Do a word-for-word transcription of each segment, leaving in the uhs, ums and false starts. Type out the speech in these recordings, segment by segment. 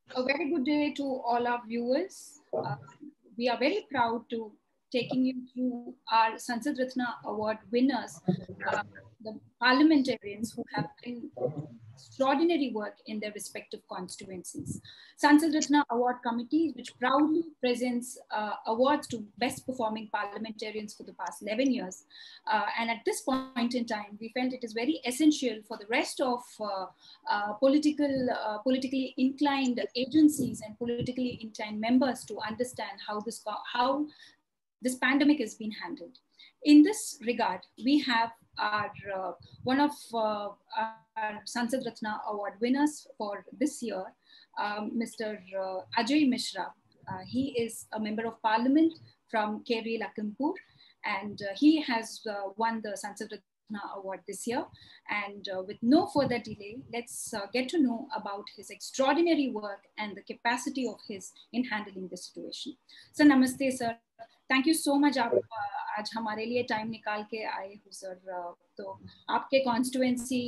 A very good day to all our viewers. Uh, we are very proud to taking you through our Sansad Ratna Award winners, uh, the parliamentarians who have been extraordinary work in their respective constituencies. Sansad Ratna Award Committee, which proudly presents uh, awards to best performing parliamentarians for the past eleven years. Uh, and at this point in time, we felt it is very essential for the rest of uh, uh, political, uh, politically inclined agencies and politically inclined members to understand how this, how this pandemic is being handled. In this regard, we have our, uh, one of uh, our Sansad Ratna Award winners for this year, um, Mister Uh, Ajay Mishra. Uh, he is a member of parliament from Keri Lakhimpur, and uh, he has uh, won the Sansad Ratna Award this year. And uh, with no further delay, let's uh, get to know about his extraordinary work and the capacity of his in handling this situation. Sir, namaste, sir. Thank you so much आप आज हमारे लिए time निकाल के आए हो sir. तो आपके कॉन्स्टिट्यूएंसी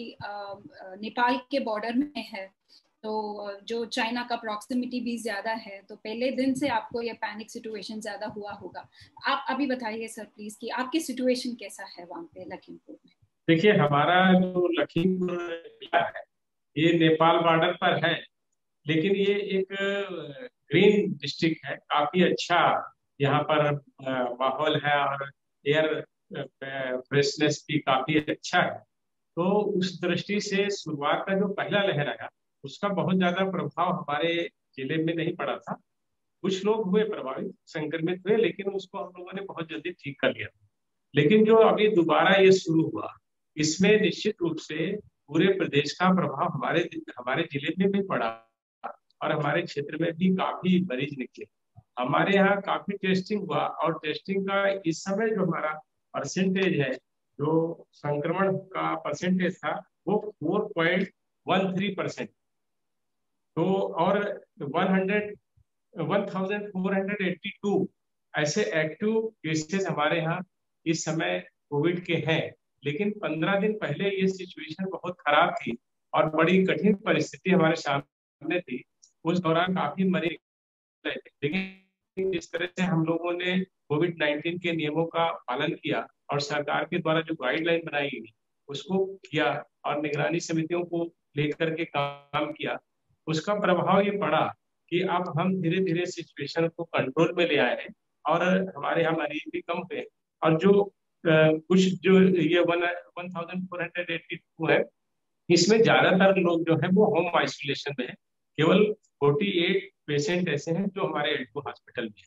नेपाल के बॉर्डर में है, तो जो चाइना का प्रॉक्सिमिटी भी ज्यादा है, तो पहले दिन से आपको ये पैनिक सिचुएशन ज्यादा हुआ होगा। आप अभी बताइए सर प्लीज कि आपकी सिचुएशन कैसा है वहाँ पे लखीमपुर में। देखिए, हमारा जो लखीमपुर जिला है ये नेपाल बॉर्डर पर है, लेकिन ये एक ग्रीन डिस्ट्रिक्ट है। काफी अच्छा यहाँ पर माहौल है और एयर फ्रेशनेस भी काफी अच्छा है। तो उस दृष्टि से शुरुआत का जो पहला लहर आया उसका बहुत ज्यादा प्रभाव हमारे जिले में नहीं पड़ा था। कुछ लोग हुए प्रभावित, संक्रमित हुए, लेकिन उसको हम लोगों ने बहुत जल्दी ठीक कर लिया। लेकिन जो अभी दोबारा ये शुरू हुआ, इसमें निश्चित रूप से पूरे प्रदेश का प्रभाव हमारे हमारे जिले में भी पड़ा और हमारे क्षेत्र में भी काफी मरीज निकले। हमारे यहाँ काफी टेस्टिंग हुआ और टेस्टिंग का इस समय जो हमारा परसेंटेज है, जो संक्रमण का परसेंटेज था वो four point one three percent. तो और one thousand four hundred eighty two ऐसे एक्टिव केसेस हमारे यहाँ इस समय कोविड के हैं। लेकिन पंद्रह दिन पहले ये सिचुएशन बहुत खराब थी और बड़ी कठिन परिस्थिति हमारे सामने थी। उस दौरान काफी मरीज, लेकिन जिस तरह से हम लोगों ने कोविड नाइन्टीन के नियमों का पालन किया और सरकार के द्वारा जो गाइडलाइन बनाई गई उसको किया और निगरानी समितियों को लेकर के काम किया, उसका प्रभाव ये पड़ा कि अब हम धीरे धीरे सिचुएशन को कंट्रोल में ले आए हैं और हमारे यहाँ मरीज भी कम हुए। और जो आ, कुछ जो ये one one thousand four hundred eighty two है, इसमें ज्यादातर लोग जो है वो होम आइसोलेशन में है। केवल अड़तालीस पेशेंट ऐसे हैं जो हमारे एल्टो हॉस्पिटल में है।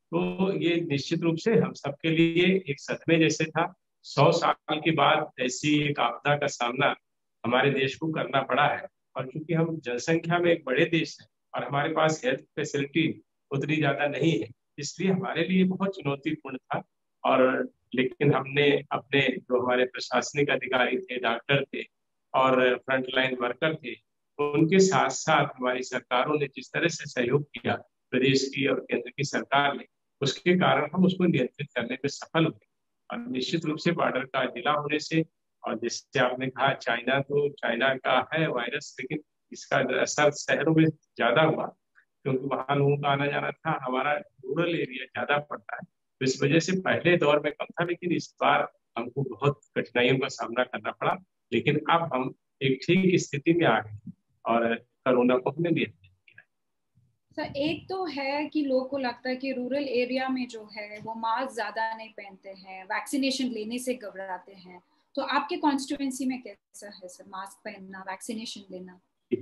तो ये निश्चित रूप से हम सबके लिए एक सदमे जैसे था। सौ साल के बाद ऐसी एक आपदा का सामना हमारे देश को करना पड़ा है। और क्योंकि हम जनसंख्या में एक बड़े देश हैं और हमारे पास हेल्थ फैसिलिटी उतनी ज्यादा नहीं है, इसलिए हमारे लिए बहुत चुनौतीपूर्ण था। और लेकिन हमने अपने जो हमारे प्रशासनिक अधिकारी थे, डॉक्टर थे और फ्रंटलाइन वर्कर थे, तो उनके साथ साथ हमारी सरकारों ने जिस तरह से सहयोग किया, प्रदेश की और केंद्र की सरकार ने, उसके कारण हम उसको नियंत्रित करने में सफल हुए। और निश्चित रूप से बॉर्डर का जिला होने से, और जैसे आपने कहा चाइना, तो चाइना का है वायरस, लेकिन इसका असर शहरों में ज्यादा हुआ क्योंकि वहां लोगों का आना जाना था। हमारा रूरल एरिया ज्यादा पड़ता है, तो इस वजह से पहले दौर में कम था, लेकिन इस बार हमको बहुत कठिनाइयों का सामना करना पड़ा। लेकिन अब हम एक ठीक स्थिति में आ गए और कोरोना को हमने नियंत्रित किया। सर, एक तो है कि लोगों को लगता है कि रूरल एरिया में जो है वो मास्क ज्यादा नहीं पहनते हैं, वैक्सीनेशन लेने से घबराते हैं। तो आपके कॉन्स्टिट्यूएंसी में कैसा है सर मास्क पहनना, वैक्सीनेशन लेना?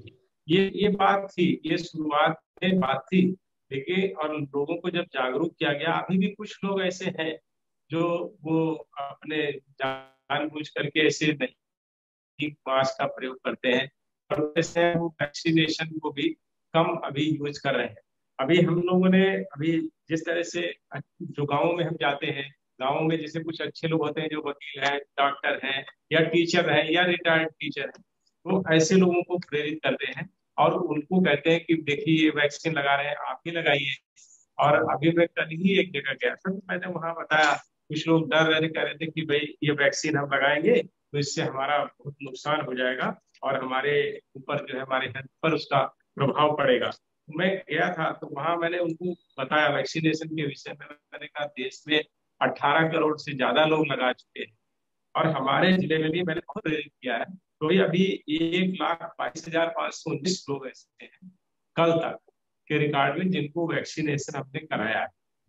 ये ये बात थी, ये शुरुआत में बात थी, लेकिन और लोगों को जब जागरूक किया गया, अभी भी कुछ लोग ऐसे हैं जो वो अपने जानबूझ करके ऐसे नहीं मास्क का प्रयोग करते हैं और ऐसे वो वैक्सीनेशन को भी कम अभी यूज कर रहे हैं। अभी हम लोगों ने अभी जिस तरह से जो गाँव में हम जाते हैं, गाँव में जैसे कुछ अच्छे लोग होते हैं जो वकील हैं, डॉक्टर हैं या टीचर हैं या रिटायर्ड टीचर हैं, तो ऐसे लोगों को प्रेरित करते हैं और उनको कहते हैं कि देखिए ये वैक्सीन लगा रहे हैं, आप भी लगाइए। और अभी मैं कल ही एक जगह गया था, तो मैंने वहां बताया, कुछ लोग डर रहे कह रहे थे कि भाई ये वैक्सीन हम लगाएंगे तो इससे हमारा बहुत नुकसान हो जाएगा और हमारे ऊपर जो है हमारे हेल्थ पर उसका प्रभाव पड़ेगा। मैं गया था तो वहां मैंने उनको बताया वैक्सीनेशन के विषय में। मैंने कहा देश में अठारह करोड़ से ज्यादा लोग लगा चुके हैं और हमारे जिले में भी मैंने बहुत प्रेरित किया है। तो ये अभी एक लाख बाईस हजार पाँच सौ उन्नीस लोग ऐसे हैं कल तक के रिकॉर्ड में जिनको वैक्सीनेशन हमने कराया है।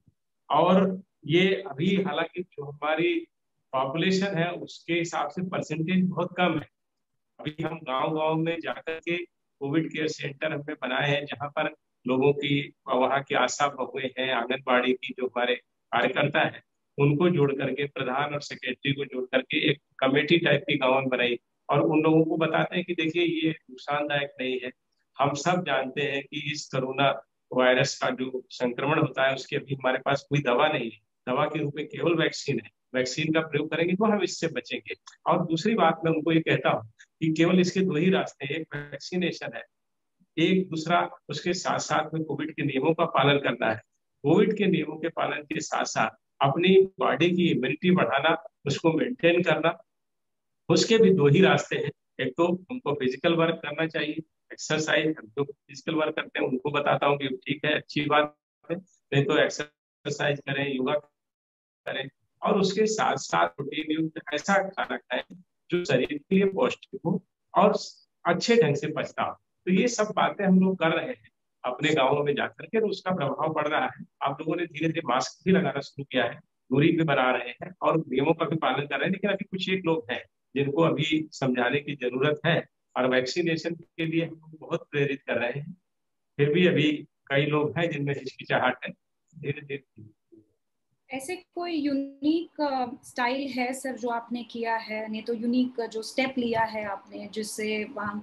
और ये अभी हालांकि जो हमारी पॉपुलेशन है उसके हिसाब से परसेंटेज बहुत कम है। अभी हम गांव गांव में जाकर के कोविड केयर सेंटर हमने बनाए हैं जहां पर लोगों की, वहाँ की आशा बहुएं हैं, आंगनबाड़ी की जो हमारे कार्यकर्ता हैं उनको जोड़ करके, प्रधान और सेक्रेटरी को जोड़ करके एक कमेटी टाइप की गांव में बनाई और उन लोगों को बताते हैं कि देखिए ये नुकसानदायक नहीं है। हम सब जानते हैं कि इस कोरोना वायरस का जो संक्रमण होता है उसकी अभी हमारे पास कोई दवा नहीं है। दवा के रूप में केवल वैक्सीन है। वैक्सीन का प्रयोग करेंगे तो हम इससे बचेंगे। और दूसरी बात मैं उनको ये कहता हूँ कि केवल इसके दो ही रास्ते हैं, एक वैक्सीनेशन है, एक दूसरा उसके साथ साथ में कोविड के नियमों का पालन करना है। कोविड के नियमों के पालन के साथ साथ अपनी बॉडी की इम्यूनिटी बढ़ाना, उसको मेंटेन करना। उसके भी दो ही रास्ते हैं, एक तो उनको फिजिकल वर्क करना चाहिए, एक्सरसाइज। जो फिजिकल वर्क करते हैं उनको बताता हूँ कि ठीक है, अच्छी बात है, नहीं तो एक्सरसाइज करें, योगा करें और उसके साथ साथ प्रोटीन युक्त ऐसा खाना खाएं जो शरीर के लिए पौष्टिक हो और अच्छे ढंग से पचता हो। तो ये सब बातें हम लोग कर रहे हैं अपने गांवों में जाकर के, तो उसका प्रभाव पड़ रहा है। आप लोगों ने धीरे धीरे मास्क भी लगाना शुरू किया है, दूरी भी बना रहे हैं और नियमों का भी पालन कर रहे हैं। लेकिन अभी कुछ एक लोग हैं जिनको अभी समझाने की जरूरत है और वैक्सीनेशन के लिए हम बहुत प्रेरित कर रहे हैं। फिर भी अभी कई लोग हैं जिनमें हिचकिचाहट है। धीरे धीरे ऐसे कोई यूनिक स्टाइल है सर जो आपने किया है, नहीं तो यूनिक जो स्टेप लिया है आपने जिससे वहाँ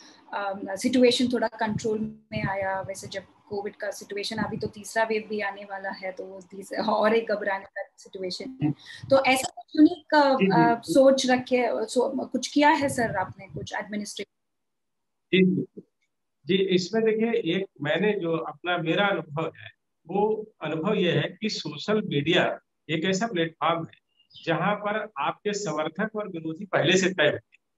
का सिचुएशन थोड़ा कंट्रोल में आया? वैसे जब कोविड का सिचुएशन, अभी तो तीसरा वेव भी आने वाला है तो और एक घबराने का सिचुएशन है, तो ऐसा कुछ यूनिक सोच रखे सो, कुछ किया है सर आपने, कुछ एडमिनिस्ट्रेटिव? जी जी, इसमें देखिए एक मैंने जो अपना मेरा अनुभव है वो अनुभव यह है कि सोशल मीडिया एक ऐसा प्लेटफॉर्म है जहां पर आपके समर्थक और विरोधी पहले से तय होते हैं।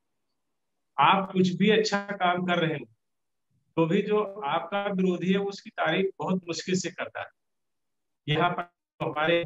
आप कुछ भी अच्छा काम कर रहे हो तो भी जो आपका विरोधी है उसकी तारीफ बहुत मुश्किल से करता है। यहाँ पर हमारे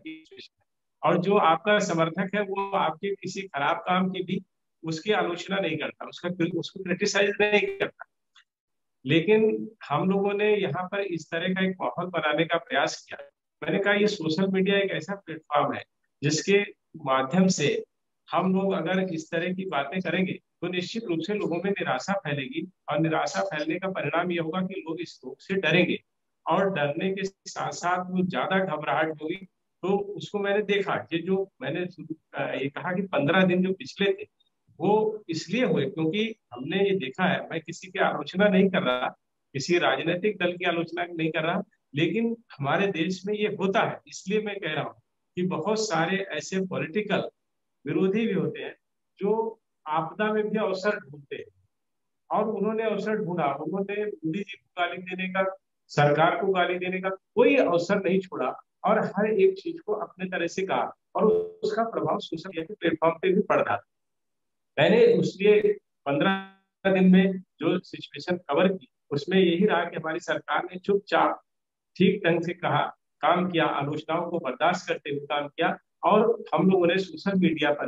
और जो आपका समर्थक है वो आपके किसी खराब काम की भी उसकी आलोचना नहीं करता, उसका उसको क्रिटिसाइज नहीं करता। लेकिन हम लोगों ने यहाँ पर इस तरह का एक माहौल बनाने का प्रयास किया। मैंने कहा ये सोशल मीडिया एक ऐसा प्लेटफॉर्म है जिसके माध्यम से हम लोग अगर इस तरह की बातें करेंगे तो निश्चित रूप से लोगों में निराशा फैलेगी और निराशा फैलने का परिणाम ये होगा कि लोग इस रोग से डरेंगे और डरने के साथ साथ वो ज्यादा घबराहट होगी। तो उसको मैंने देखा, ये जो मैंने ये कहा कि पंद्रह दिन जो पिछले थे वो इसलिए हुए क्योंकि हमने ये देखा है, मैं किसी की आलोचना नहीं कर रहा, किसी राजनीतिक दल की आलोचना नहीं कर रहा, लेकिन हमारे देश में ये होता है। इसलिए मैं कह रहा हूँ कि बहुत सारे ऐसे पॉलिटिकल विरोधी भी होते हैं जो आपदा में भी अवसर ढूंढते हैं और उन्होंने अवसर ढूंढा। उन्होंने मोदी जी को गाली देने का, सरकार को गाली देने का कोई अवसर नहीं छोड़ा और हर एक चीज को अपने तरह से कहा और उसका प्रभाव सोशल मीडिया के प्लेटफॉर्म पे भी पड़ रहा। मैंने उसलिए पंद्रह दिन में जो सिचुएशन कवर की उसमें यही रहा कि हमारी सरकार ने चुपचाप ठीक ढंग से कहा, काम किया, आलोचनाओं को बर्दाश्त करते हुए काम किया और हम लोगों ने सोशल मीडिया पर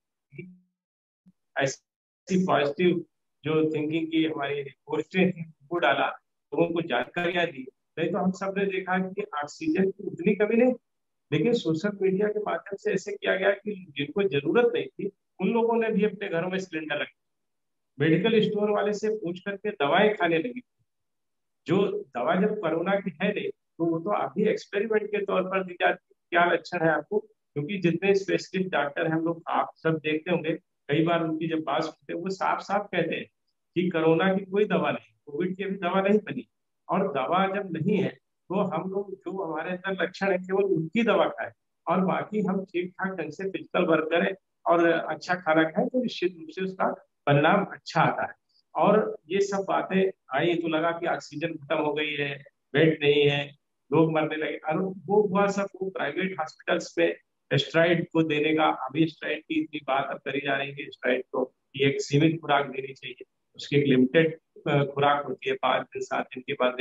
ऐसी पॉजिटिव जो थिंकिंग की हमारी पोस्टें थी वो डाला, लोगों को जानकारियां दी। नहीं तो हम सब ने देखा कि ऑक्सीजन की उतनी कमी नहीं, लेकिन सोशल मीडिया के माध्यम से ऐसे किया गया कि जिनको जरूरत नहीं थी उन लोगों ने भी अपने घरों में सिलेंडर रखे, मेडिकल स्टोर वाले से पूछ करके दवाएं खाने लगी। जो दवा जब कोरोना की है नहीं तो वो तो अभी एक्सपेरिमेंट के तौर पर दी जाती है। क्या लक्षण है आपको? क्योंकि जितने स्पेशलिस्ट डॉक्टर हम लोग आप सब देखते होंगे, कई बार उनकी जब बात सुनते हैं वो साफ साफ कहते हैं कि कोरोना की कोई दवा नहीं, कोविड की भी दवा नहीं बनी। और दवा जब नहीं है तो हम लोग जो हमारे अंदर लक्षण है केवल उनकी दवा खाएं और बाकी हम ठीक ठाक ढंग से फिजिकल वर्क करें और अच्छा खाना खाएं तो निश्चित रूप से उसका परिणाम अच्छा आता है। और ये सब बातें आई तो लगा कि ऑक्सीजन खत्म हो गई है, बेड नहीं है, लोग मरने लगे। और वो हुआ सब वो प्राइवेट हॉस्पिटल्स में स्टेरॉइड को देने का, अभी स्टेरॉइड की इतनी बात अब करी जा रही है। स्टेरॉइड को एक सीमित खुराक देनी चाहिए, उसकी एक लिमिटेड खुराक होती है, पाँच दिन सात दिन के बाद नहीं देते।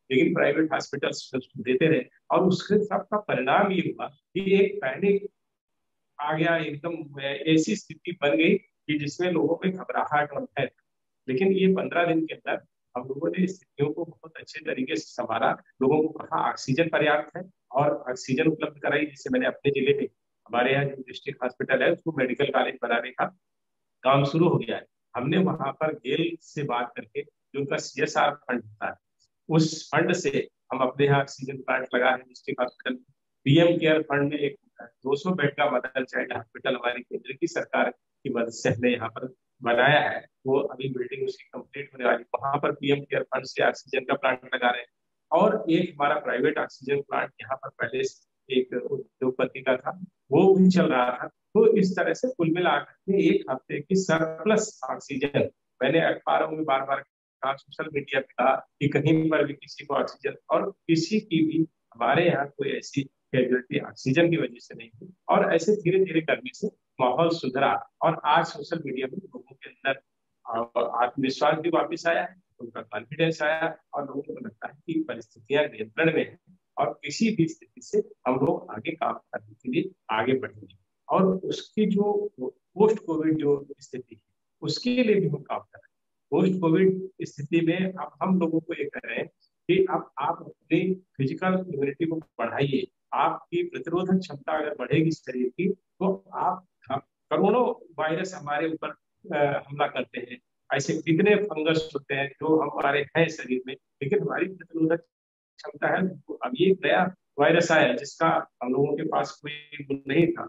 लेकिन प्राइवेट हॉस्पिटल्स देते रहे, और उसके सबका परिणाम ये हुआ कि एक पैनिक आ गया, एकदम ऐसी स्थिति बन गई कि जिसमें लोगों में घबराहट और भय। लेकिन ये पंद्रह दिन के अंदर हम लोगों ने स्थितियों को बहुत अच्छे तरीके से संभाला। लोगों को कहा ऑक्सीजन पर्याप्त है और ऑक्सीजन उपलब्ध कराई। जैसे मैंने अपने जिले में, हमारे यहाँ जो डिस्ट्रिक्ट हॉस्पिटल है उसको मेडिकल कॉलेज बनाने का काम शुरू हो गया है। हमने वहां पर गेल से बात करके, जो उनका सी एस आर फंड होता है, उस फंड से हम अपने यहाँ ऑक्सीजन प्लांट लगा है district hospital. PM care fund में एक दो सौ बेड का मदर चाइल्ड हॉस्पिटल हमारी केंद्र की सरकार की मदद से हमने यहाँ पर बनाया है। वो अभी बिल्डिंग उसकी कंप्लीट होने वाली, वहां पर पीएम केयर फंड से ऑक्सीजन का प्लांट लगा रहे हैं। और एक हमारा प्राइवेट ऑक्सीजन प्लांट यहाँ पर पहले एक उद्योगपति का था, वो भी चल रहा था। तो इस तरह से कुल मिलाकर एक हफ्ते की सरप्लस ऑक्सीजन, मैंने अखबारों में बार बार कहा, सोशल मीडिया पे कहा कि कहीं पर भी किसी को ऑक्सीजन, और किसी की भी हमारे यहाँ कोई ऐसी कैजुअलिटी ऑक्सीजन की वजह से नहीं हुई। और ऐसे धीरे धीरे करने से माहौल सुधरा, और आज सोशल मीडिया में लोगों के अंदर आत्मविश्वास भी वापस आया है, उनका कॉन्फिडेंस आया, और लोगों को लगता है कि परिस्थितियां नियंत्रण में है और किसी भी स्थिति से हम लोग आगे काम करने के लिए आगे बढ़ेंगे। और उसकी जो पोस्ट कोविड जो स्थिति है उसके लिए भी हम काम कर रहे हैं। पोस्ट कोविड स्थिति में अब हम लोगों को ये कह रहे हैं कि अब आप अपनी फिजिकल इम्यूनिटी को बढ़ाइए। आपकी प्रतिरोधक क्षमता अगर बढ़ेगी शरीर की, तो आप करोड़ों वायरस हमारे ऊपर हमला करते हैं। ऐसे कितने फंगस होते हैं जो हमारे हैं शरीर में, लेकिन हमारी प्रतिरोधक क्षमता है। अब ये नया वायरस आया जिसका हम लोगों के पास कोई गुण नहीं था,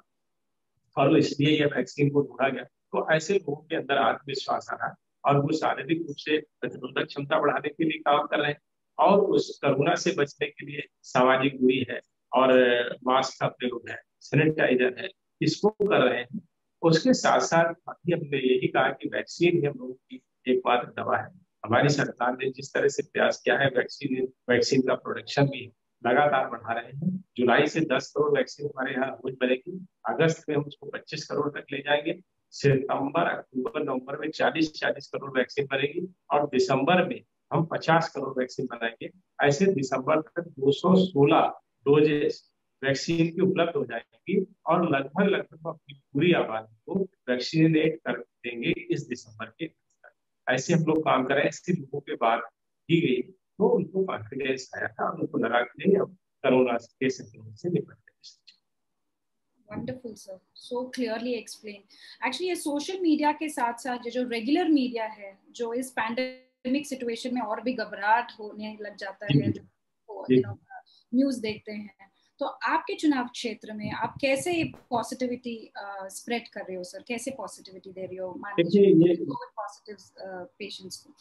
और इसलिए यह वैक्सीन को ढूंढा गया। तो ऐसे लोगों के अंदर आत्मविश्वास आ रहा है, और वो शारीरिक रूप से प्रतिरोधक क्षमता बढ़ाने के लिए काम कर रहे हैं। और उस कोरोना से बचने के लिए सामाजिक दूरी है, और मास्क का प्रयोग है, सैनिटाइजर है, इसको कर रहे हैं। उसके साथ साथ अभी हमने यही कहा कि वैक्सीन ही हम लोगों की एकमात्र दवा है। हमारी सरकार ने जिस तरह से प्रयास किया है, वैक्सीन वैक्सीन का प्रोडक्शन भी लगातार बढ़ा रहे हैं। जुलाई से दस करोड़ वैक्सीन हमारे यहाँ रोज बनेगी, अगस्त में हम उसको पच्चीस करोड़ तक ले जाएंगे, सितंबर अक्टूबर नवंबर में चालीस चालीस करोड़ वैक्सीन बनेगी, और दिसंबर में हम पचास करोड़ वैक्सीन बनाएंगे। ऐसे दिसंबर तक दो सौ सोलह डोजेस वैक्सीन की उपलब्ध हो जाएगी, और लगभग लगभग अपनी पूरी आबादी को वैक्सीनेट कर देंगे इस दिसंबर के अंदर। ऐसे हम लोग काम कर रहे हैं। ऐसे लोगों के बात की गई तो उनको कॉन्फिडेंस आया था, उनको लगा कि नहीं, अब कोरोना के संक्रमण से निपट गए। Wonderful, sir. So clearly explained. Actually, ये सोशल मीडिया के साथ साथ जो रेगुलर मीडिया है, जो इस पैंडेमिक सिचुएशन में और भी घबराहट होने लग जाता है, जो यू नो न्यूज देखते हैं, तो आपके चुनाव क्षेत्र में आप कैसे पॉजिटिविटी स्प्रेड कर रहे हो सर? कैसे पॉजिटिविटी दे रहे हो कोविड पॉजिटिव पेशेंट्स को?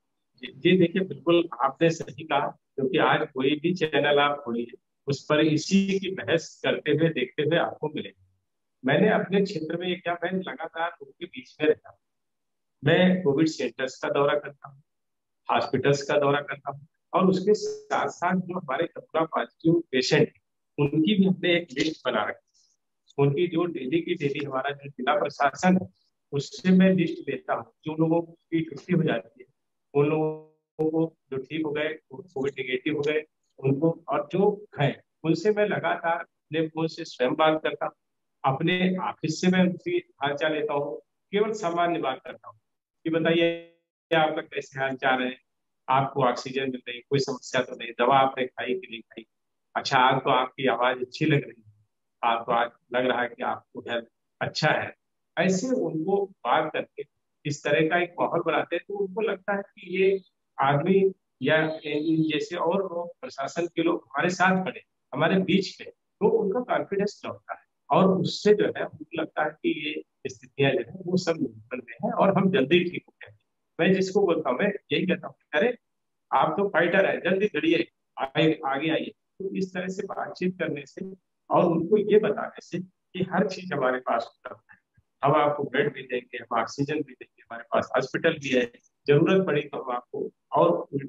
जी देखिए, बिल्कुल आपने सही कहा, क्योंकि आज कोई भी चैनल आप खोलिए उस पर इसी की बहस करते हुए देखते हुए आपको मिलेगा। मैंने अपने क्षेत्र में क्या, मैं लगातार लोगों के बीच में रहता हूँ। मैं कोविड सेंटर्स का दौरा करता हूँ, हॉस्पिटल्स का दौरा करता हूँ, और उसके साथ साथ जो हमारे कोरोना पॉजिटिव पेशेंट उनकी भी हमने एक लिस्ट बना रखी। उनकी जो डेली की डेली हमारा जो जिला प्रशासन है उससे मैं लिस्ट लेता हूँ। जो लोगों की छुट्टी हो जाती है, उन लोगों को जो ठीक हो गए, कोविड निगेटिव हो गए, उनको, और जो है उनसे मैं लगातार अपने फोन से स्वयं बात करता हूँ। अपने ऑफिस से मैं उनकी हालचाल लेता हूँ, केवल सामान्य बात करता हूँ कि बताइए आपका कैसे हाल चाल है, आपको ऑक्सीजन मिल रही, कोई समस्या तो नहीं, दवा आपने खाई कि नहीं खाई, अच्छा आज तो आपकी आवाज अच्छी लग रही है, आपको आज लग रहा है कि आपको हेल्थ अच्छा है। ऐसे उनको बात करके इस तरह का एक माहौल बनाते हैं, तो उनको लगता है कि ये आदमी या इन जैसे और लोग, प्रशासन के लोग हमारे साथ खड़े, हमारे बीच में, तो उनका कॉन्फिडेंस लौटता है, और उससे जो है उनको लगता है कि ये स्थितियां जो है वो सब नियंत्रण में है और हम जल्दी ठीक हो जाएंगे। मैं जिसको बोलता हूँ, मैं यही कहता हूँ, अरे आप तो फाइटर है, जल्दी लड़िए, आगे आगे आइए। तो इस तरह से बातचीत करने से और उनको ये बताने से कि हर चीज हमारे पास उपलब्ध है, हम आपको बेड भी देंगे, हम ऑक्सीजन भी देंगे, हमारे पास हॉस्पिटल भी है, जरूरत पड़ी तो हम आपको और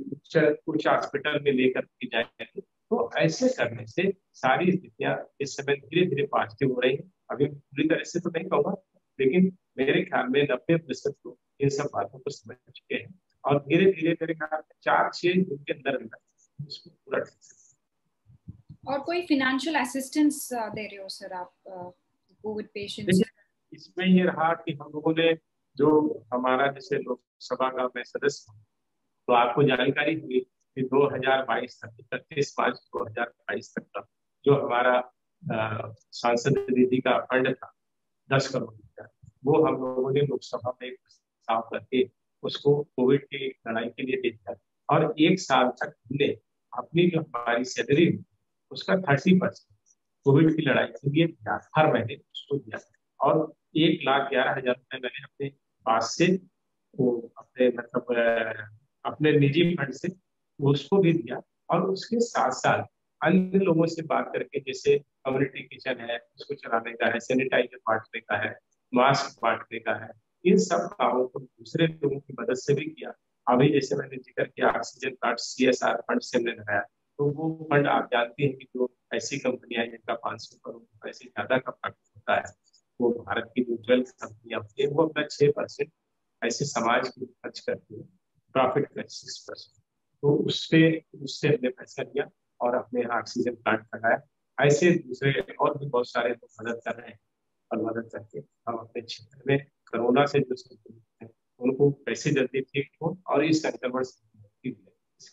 कुछ हॉस्पिटल में लेकर के जाएंगे। तो ऐसे करने से सारी स्थितियां इस समय धीरे धीरे पॉजिटिव हो रही है। अभी पूरी तरह से तो नहीं कहूँगा, लेकिन मेरे ख्याल में नब्बे प्रतिशत लोग इन सब बातों को समझ चुके हैं, और धीरे धीरे मेरे ख्याल में चार छह दिन के अंदर अंदर उसको पूरा ठीक से। और कोई फाइनेंशियल असिस्टेंस दे रहे हो सर आप कोविड पेशेंट्स? देखिए इसमें ये रहा कि हम लोगों ने जो हमारा जैसे लोकसभा का मैं सदस्य हूँ, तो आपको जानकारी हुई कि दो हज़ार बाईस तक इकतीस मार्च दो हज़ार बाईस तक का जो हमारा अ, सांसद निधि का फंड था दस करोड़ रुपया, वो हम लोगों ने लोकसभा में एक प्रस्ताव करके उसको कोविड की लड़ाई के लिए दे दिया और एक साल तक हमने अपनी जो हमारी सैलरी उसका थर्टी परसेंट कोविड की लड़ाई के लिए दिया, हर महीने उसको दिया और एक लाख ग्यारह हजार रुपये मैंने अपने पास से वो अपने मतलब अ, अपने निजी फंड से उसको भी दिया और उसके साथ साथ अन्य लोगों से बात करके जैसे कम्युनिटी किचन है उसको चलाने का है, सैनिटाइजर बांटने का है, मास्क बांटने का है, इन सब कामों को दूसरे लोगों की मदद से भी किया। अभी जैसे मैंने जिक्र किया oxygen card C S R fund से हमने लगाया, तो वो फंड आप जानते हैं कि जो ऐसी कंपनियां जिनका पाँच सौ करोड़ रुपए से ज्यादा का फंड होता है, वो भारत की जो ट्वेल्व कंपनियां होती है वो अपना छह परसेंट ऐसे समाज को खर्च करती है, प्रॉफिट का सिक्स परसेंट, तो उससे उससे हमने पैसा लिया और अपने यहाँ ऑक्सीजन प्लांट लगाया। ऐसे दूसरे और भी बहुत सारे लोग मदद कर रहे हैं और मदद करके हम अपने क्षेत्र में कोरोना से जो संक्रमित हैं उनको कैसे जल्दी ठीक हो और इस संक्रमण से मुक्ति मिले।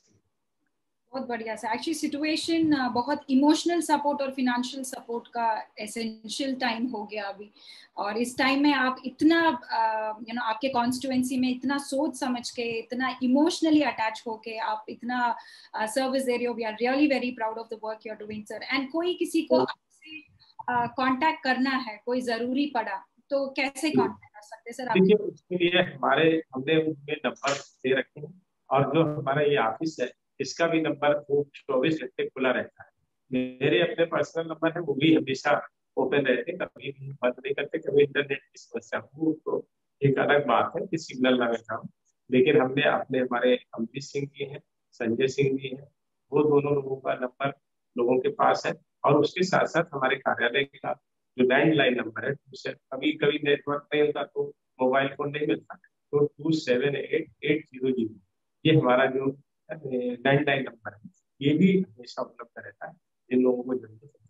बहुत बढ़िया सर। एक्चुअली सिचुएशन बहुत इमोशनल सपोर्ट और फिनेंशियल सपोर्ट का एसेंशियल टाइम हो गया अभी, और इस टाइम में आप इतना यू नो आपके कॉन्स्टिट्यूएंसी में इतना सोच समझ के, इतना इमोशनली अटैच होके आप इतना सर्विस दे रहे हो। We are really very proud of the work you are doing sir. And कोई किसी को आपसे कांटेक्ट करना है, कोई जरूरी पड़ा, तो कैसे कांटेक्ट कर सकते हैं सर? देखिए उसके लिए हमारे हमने उनके नंबर दे रखे हैं और जो हमारा ये ऑफिस है इसका भी नंबर वो चौबीस घंटे खुला रहता है। मेरे अपने पर्सनल नंबर है वो भी हमेशा ओपन रहते, कभी भी बंद नहीं करते। कभी इंटरनेट की समस्या हो तो एक अलग बात है कि सिग्नल ना रहता हो, लेकिन हमने अपने हमारे अमरीश सिंह जी हैं, संजय सिंह जी हैं, वो दोनों लोगों का नंबर लोगों के पास है और उसके साथ साथ हमारे कार्यालय का जो लैंडलाइन नंबर है, उससे कभी कभी नेटवर्क नहीं होता तो मोबाइल फोन नहीं मिलता, तो two seven eight eight zero zero ये हमारा जो लैंडलाइन नंबर है, ये भी हमेशा उपलब्ध रहता है जिन लोगों को जरूरत है।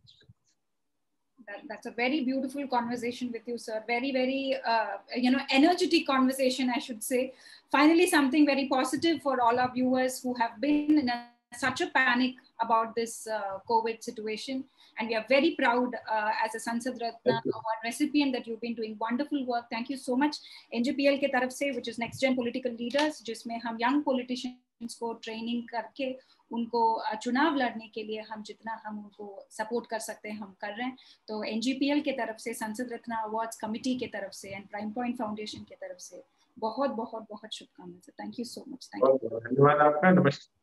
That, that's a very beautiful conversation with you, sir. Very, very, uh, you know, energetic conversation, I should say. Finally, something very positive for all our viewers who have been in a, such a panic about this uh, COVID situation. And we are very proud uh, as a Sansad Ratna Award recipient that you've been doing wonderful work. Thank you so much. N G P L के तरफ से, which is Next Gen Political Leaders, जिसमें हम young politicians को training करके उनको चुनाव लड़ने के लिए हम जितना हम उनको सपोर्ट कर सकते हैं हम कर रहे हैं। तो एनजीपीएल के तरफ से, संसद रत्न अवार्ड्स कमिटी के तरफ से एंड प्राइम पॉइंट फाउंडेशन के तरफ से बहुत बहुत बहुत शुभकामनाएं। Thank you so much. Thank you. धन्यवाद आपका। नमस्कार।